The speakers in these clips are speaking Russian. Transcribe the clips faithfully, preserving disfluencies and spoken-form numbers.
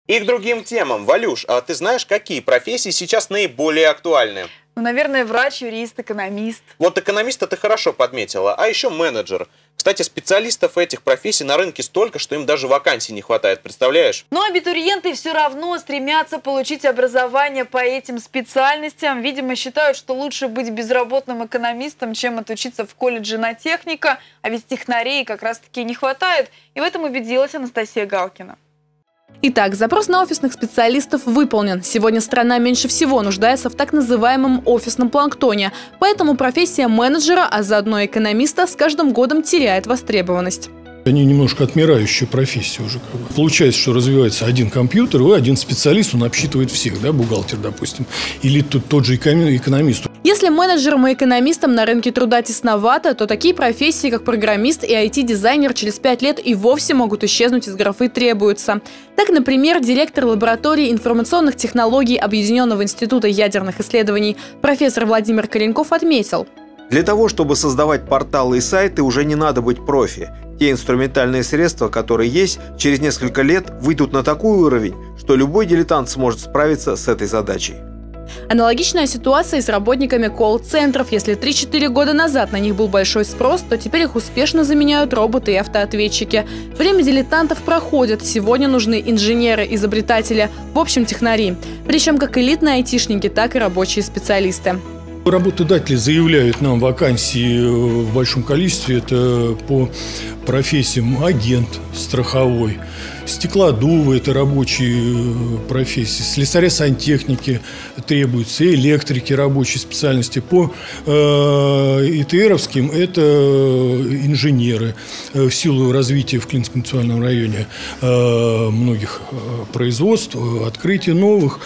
И к другим темам. Валюш, а ты знаешь, какие профессии сейчас наиболее актуальны? Ну, наверное, врач, юрист, экономист. Вот экономиста ты хорошо подметила, а еще менеджер. Кстати, специалистов этих профессий на рынке столько, что им даже вакансий не хватает, представляешь? Но абитуриенты все равно стремятся получить образование по этим специальностям. Видимо, считают, что лучше быть безработным экономистом, чем отучиться в колледже на техника. А ведь технарей как раз-таки не хватает. И в этом убедилась Анастасия Галкина. Итак, запрос на офисных специалистов выполнен. Сегодня страна меньше всего нуждается в так называемом офисном планктоне. Поэтому профессия менеджера, а заодно экономиста, с каждым годом теряет востребованность. Они немножко отмирающая профессия уже. Как бы. Получается, что развивается один компьютер, и один специалист, он обсчитывает всех, да, бухгалтер, допустим, или тот, тот же экономист. Если менеджерам и экономистам на рынке труда тесновато, то такие профессии, как программист и ай ти-дизайнер, через пять лет и вовсе могут исчезнуть из графы «требуются». Так, например, директор лаборатории информационных технологий Объединенного института ядерных исследований профессор Владимир Кореньков отметил: для того, чтобы создавать порталы и сайты, уже не надо быть профи. Те инструментальные средства, которые есть, через несколько лет выйдут на такой уровень, что любой дилетант сможет справиться с этой задачей. Аналогичная ситуация и с работниками колл-центров. Если три-четыре года назад на них был большой спрос, то теперь их успешно заменяют роботы и автоответчики. Время дилетантов проходит. Сегодня нужны инженеры, изобретатели, в общем, технари. Причем как элитные айтишники, так и рабочие специалисты. Работодатели заявляют нам вакансии в большом количестве. Это по профессиям агент страховой, стеклодувы – это рабочие профессии, слесаря-сантехники требуются, электрики рабочие специальности. По э, ИТРовским – это инженеры. В силу развития в Клинском муниципальном районе э, многих производств, открытия новых,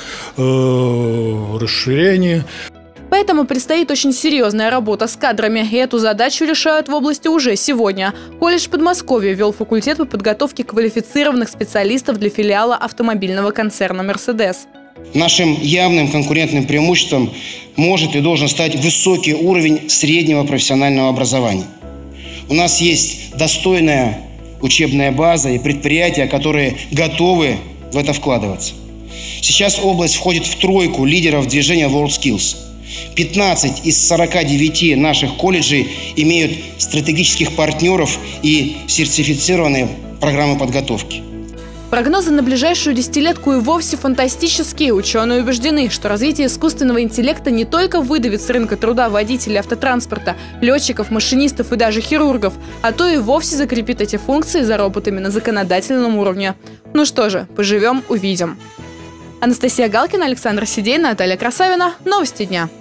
э, расширения. Поэтому предстоит очень серьезная работа с кадрами. И эту задачу решают в области уже сегодня. Колледж Подмосковья ввел факультет по подготовке квалифицированных специалистов для филиала автомобильного концерна «Мерседес». Нашим явным конкурентным преимуществом может и должен стать высокий уровень среднего профессионального образования. У нас есть достойная учебная база и предприятия, которые готовы в это вкладываться. Сейчас область входит в тройку лидеров движения WorldSkills. пятнадцать из сорока девяти наших колледжей имеют стратегических партнеров и сертифицированные программы подготовки. Прогнозы на ближайшую десятилетку и вовсе фантастические. Ученые убеждены, что развитие искусственного интеллекта не только выдавит с рынка труда водителей автотранспорта, летчиков, машинистов и даже хирургов, а то и вовсе закрепит эти функции за роботами на законодательном уровне. Ну что же, поживем – увидим. Анастасия Галкина, Александр Сидей, Наталья Красавина. Новости дня.